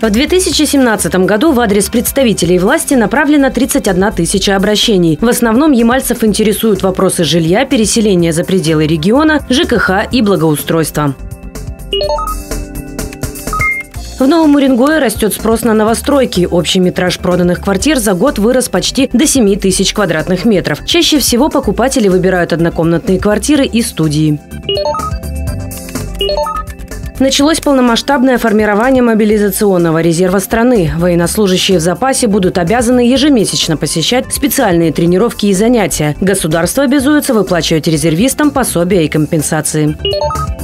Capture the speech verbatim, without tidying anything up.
В две тысячи семнадцатом году в адрес представителей власти направлено тридцать одна тысяча обращений. В основном ямальцев интересуют вопросы жилья, переселения за пределы региона, ЖКХ и благоустройства. В Новом Уренгое растет спрос на новостройки. Общий метраж проданных квартир за год вырос почти до семи тысяч квадратных метров. Чаще всего покупатели выбирают однокомнатные квартиры и студии. Началось полномасштабное формирование мобилизационного резерва страны. Военнослужащие в запасе будут обязаны ежемесячно посещать специальные тренировки и занятия. Государство обязуется выплачивать резервистам пособия и компенсации.